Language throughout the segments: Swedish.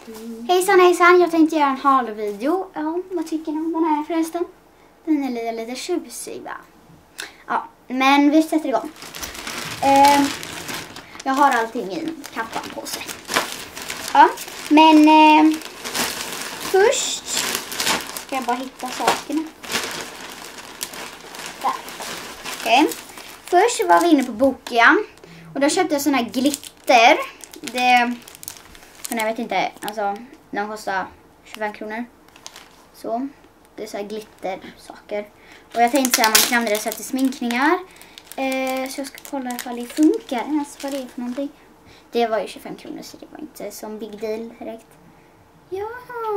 Hejsan hejsan, jag tänkte göra en halvideo. Ja, vad tycker ni om den här förresten? Den är lite tjusig va? Ja, men vi sätter igång. Jag har allting i kappan på sig. Ja, men först ska jag bara hitta sakerna. Där. Okej. Först var vi inne på Bokia. Och då köpte jag sån här glitter. Men jag vet inte, alltså de kostar 25 kronor. Så, det är så här glittersaker. Och jag tänkte att man kan använda det så här till sminkningar. Så jag ska kolla ifall det funkar. Alltså vad det är för någonting. Det var ju 25 kronor så det var inte som big deal direkt. Ja.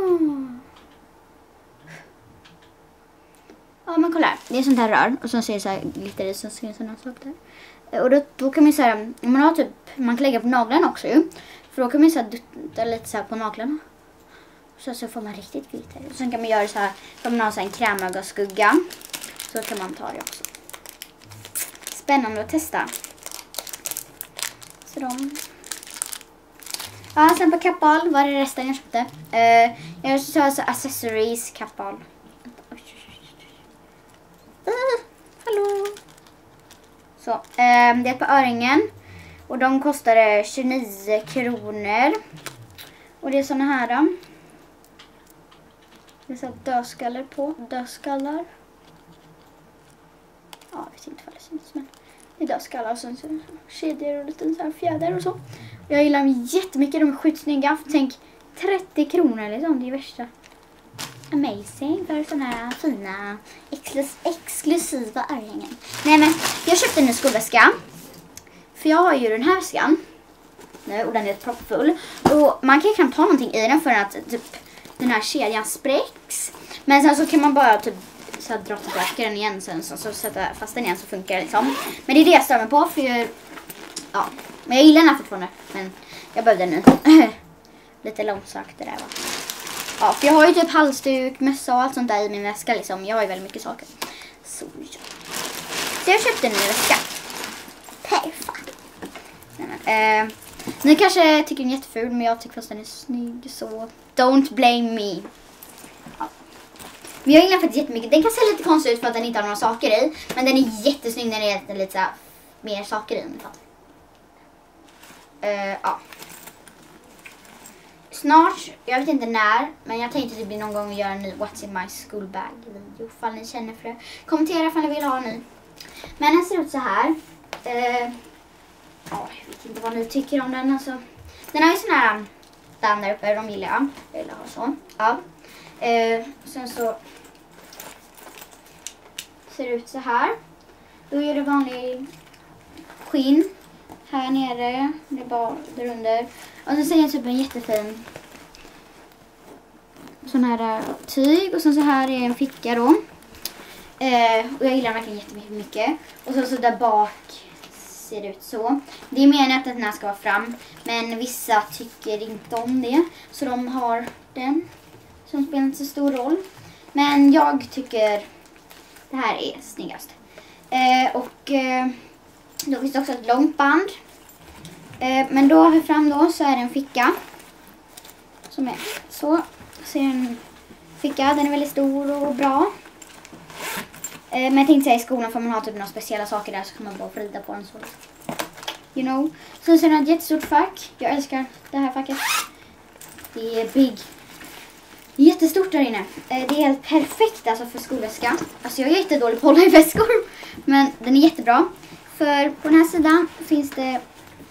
Ja men kolla här. Det är sånt här rör. Och så ser det så här glitter i så ser det sådana saker där. Och då kan man så här, man har typ, man kan lägga på naglarna också ju. För då kan man så här dutta lite så här på naglarna. Så får man riktigt glitter. Och sen kan man göra så här, om man har så här en krämögaskugga. Så kan man ta det också. Spännande att testa. Så ja, sen på Kappahl var det resten jag köpte. Jag köpte alltså accessories Kappahl. Hallå. Så, det är ett par öringen. Och de kostade 29 kronor. Och det är såna här då. Det är så dödskallar på. Dödskallar. Ja, jag vet inte vad det syns men det är dödskallar och sen så kedjor och lite så här fjäder och så. Jag gillar dem jättemycket, de är skitsnygga. Tänk 30 kronor liksom, det är värsta. Amazing för såna här fina exklusiva örhängen. Nej men, jag köpte en ny skolväska. För jag har ju den här väskan nu och den är proppfull. Och man kan knappt ha någonting i den för att typ den här kedjan spräcks. Men sen så kan man bara typ så dra tillbaka den igen sen så sätta fast den igen så funkar det liksom. Men det är det jag stör mig på för ja, men jag gillar den här fortfarande. Men jag behövde den nu. Lite långsökt det där va. Ja, för jag har ju typ halsduk, mössa och allt sånt där i min väska liksom. Jag har ju väldigt mycket saker. Så jag köpte en ny väska. Perfekt. Ni kanske tycker den är jätteful men jag tycker fast den är snygg så don't blame me. Ja. Men jag gillar faktiskt jättemycket. Den kan se lite konstig ut för att den inte har några saker i. Men den är jättesnygg när det är lite så här, mer saker i. Ja. Snart, jag vet inte när, men jag tänkte typ någon gång göra en ny What's in my school bag video. Ifall ni känner för det. Kommentera ifall ni vill ha en ny. Men den ser ut så här. Ja, jag vet inte vad ni tycker om den. Alltså. Den har ju sån här där uppe, de gillar jag. Jag vill ha så. Ja. Sen så ser det ut så här. Då är det vanlig skinn. Här nere, det är bara där under. Och så ser jag typ en jättefin sån här tyg. Och sen så här är en ficka då. Och jag gillar verkligen jättemycket. Och så där bak ser det ut så. Det är meningen att den här ska vara fram. Men vissa tycker inte om det. Så de har den. Som spelar inte så stor roll. Men jag tycker det här är snyggast. Då finns det också ett långt band. Men då här fram då så är det en ficka. Som är så. Ser en ficka, den är väldigt stor och bra. Men jag tänkte säga i skolan för man har typ några speciella saker där så kan man bara vrida på den så. You know. Sen så är det ett jättestort fack. Jag älskar det här facket. Det är big. Jättestort där inne. Det är helt perfekt alltså för skolväska. Alltså jag är jättedålig på att hålla i väskor. Men den är jättebra. För på den här sidan finns det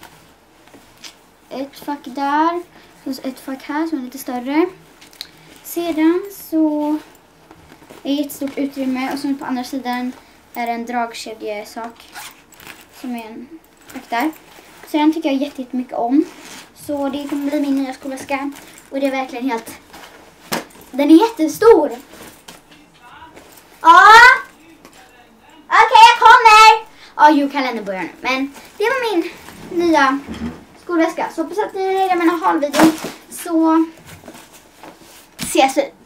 ett fack där. Och ett fack här som är lite större. Sedan så är det ett stort utrymme. Och så på andra sidan är det en dragkedjesak. Som är en fack där. Så den tycker jag jättemycket om. Så det kommer bli min nya skolväska. Och det är verkligen helt... Den är jättestor. Ja. Okej, jag kommer. Ja, kalendern börjar nu. Men det var min nya skolväska. Så hoppas att ni gillar mina halvideo. Så ses vi.